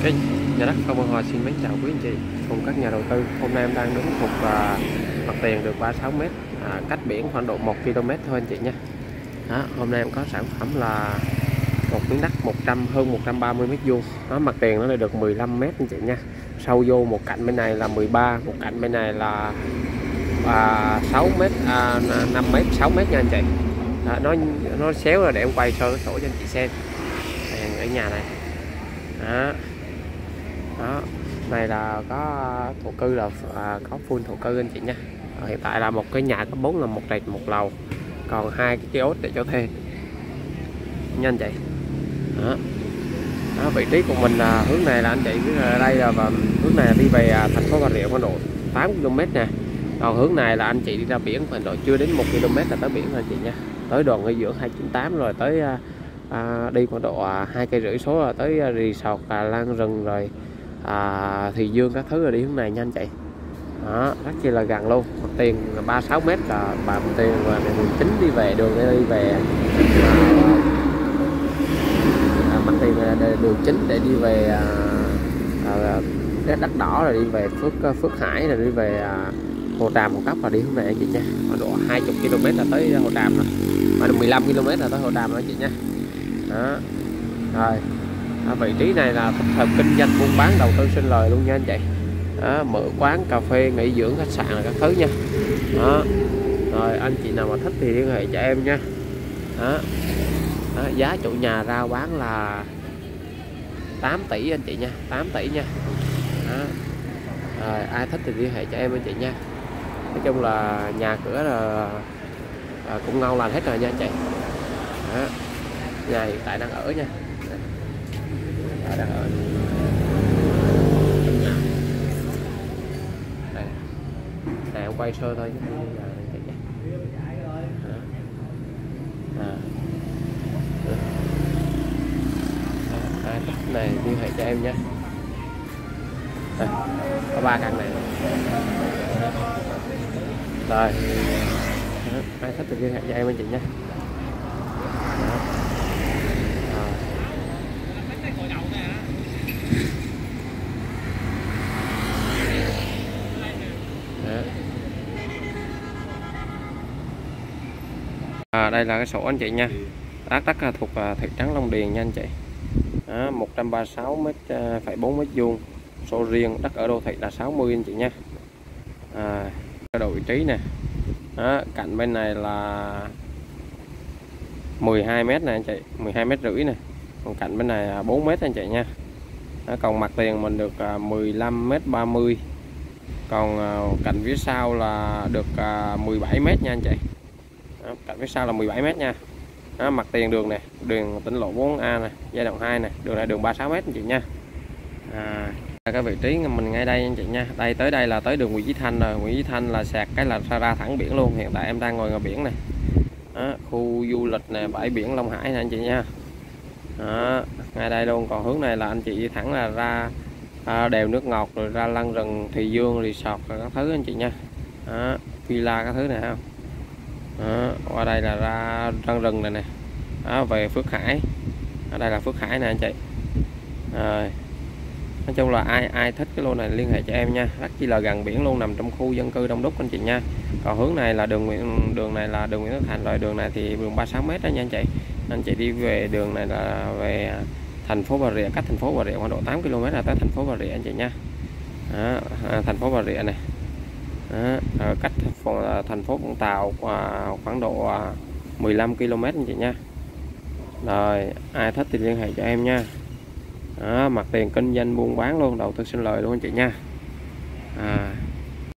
Kênh nhà đất Công An Hòa xin mến chào quý anh chị cùng các nhà đầu tư. Hôm nay em đang đứng thuộc mặt tiền được 36 m, cách biển khoảng độ 1 km thôi anh chị nha. Hôm nay em có sản phẩm là một miếng đất hơn 130 m². Mặt tiền nó lại được 15 m anh chị nha. Sâu vô một cạnh bên này là 13, một cạnh bên này là 6 m, 5 m, 6 m nha anh chị. Nó xéo rồi để em quay sơ sổ cho anh chị xem. Ở nhà này. Đó, này là có thổ cư, là có full thổ cư anh chị nha. Hiện tại là một cái nhà cấp 4 là một trệt một lầu, còn hai cái kiosk để cho thuê nha anh chị. Đó, vị trí của mình là hướng này là anh chị biết là đây là, và hướng này là đi về thành phố Bà Rịa khoảng độ 8 km nè. Còn hướng này là anh chị đi ra biển khoảng độ chưa đến 1 km là tới biển rồi anh chị nha. Tới đoạn nghỉ dưỡng 298 rồi tới đi khoảng độ 2,5 cây số là tới resort Lan Rừng rồi Thì Dương các thứ, rồi đi hướng này nha anh chị. Đó, rất chi là gần luôn. Mặt tiền là 36 m là mặt tiền và đường chính đi về, đường để đi về mặt tiền là đường chính để đi về đất đỏ, rồi đi về Phước Hải, rồi đi về Hồ Tràm, Hồ Cốc, và đi hướng này anh chị nha. Khoảng độ 20 km là tới Hồ Tràm rồi, mà 15 km là tới Hồ Tràm rồi anh chị nha. Đó. Rồi vị trí này là thích hợp kinh doanh buôn bán đầu tư sinh lời luôn nha anh chị. Mở quán cà phê, nghỉ dưỡng, khách sạn là các thứ nha. Đó. Rồi anh chị nào mà thích thì liên hệ cho em nha. Đó. Giá chủ nhà rao bán là 8 tỷ anh chị nha, 8 tỷ nha. Đó. Rồi ai thích thì liên hệ cho em anh chị nha. Nói chung là nhà cửa là cũng ngon lành hết rồi nha anh chị. Đó. Nhà hiện tại đang ở nha. Đang ở. Này em quay sơ thôi chứ này liên hệ cho em nha. Có 3 căn này rồi. Ai thích thì liên hệ cho em anh chị nha. Đây là cái sổ anh chị nha. Đất thuộc thị trấn Long Điền nha anh chị. 136,4 m², sổ riêng, đất ở đô thị là 60 anh chị nha. Độ vị trí nè. Cạnh bên này là 12 m này anh chị, 12,5 m nè. Còn cạnh bên này là 4 m anh chị nha. Còn mặt tiền mình được 15,30 m. Còn cạnh phía sau là được 17 m nha anh chị. Cạnh phía sau là 17 m nha. Mặt tiền đường này, đường tỉnh lộ 4A này, giai đoạn 2 này, đường này đường 36 m anh chị nha. Cái vị trí mình ngay đây anh chị nha. Đây tới đây là tới đường Nguyễn Chí Thanh rồi. Nguyễn Chí Thanh là sạc cái là ra thẳng biển luôn. Hiện tại em đang ngồi ngoài biển này. Khu du lịch này, bãi biển Long Hải này anh chị nha. Ngay đây luôn. Còn hướng này là anh chị đi thẳng là ra đèo nước ngọt, rồi ra Lan Rừng, Thì Dương, resort rồi các thứ anh chị nha. Villa các thứ này không. Qua đây là ra Lan Rừng này nè. Về Phước Hải. Ở đây là Phước Hải nè anh chị. Nói chung là ai thích cái lô này liên hệ cho em nha, rất chi là gần biển luôn, nằm trong khu dân cư đông đúc anh chị nha. Còn hướng này là đường này là đường Nguyễn Tất Thành, rồi đường này thì đường 36 m đó nha anh chị. Anh chị đi về đường này là về thành phố Bà Rịa, cách thành phố Bà Rịa khoảng độ 8 km là tới thành phố Bà Rịa anh chị nha. Thành phố Bà Rịa này. Cách thành phố Vũng Tàu khoảng độ 15 km anh chị nha. Rồi ai thích thì liên hệ cho em nha. Mặt tiền kinh doanh buôn bán luôn, đầu tư sinh lời luôn anh chị nha.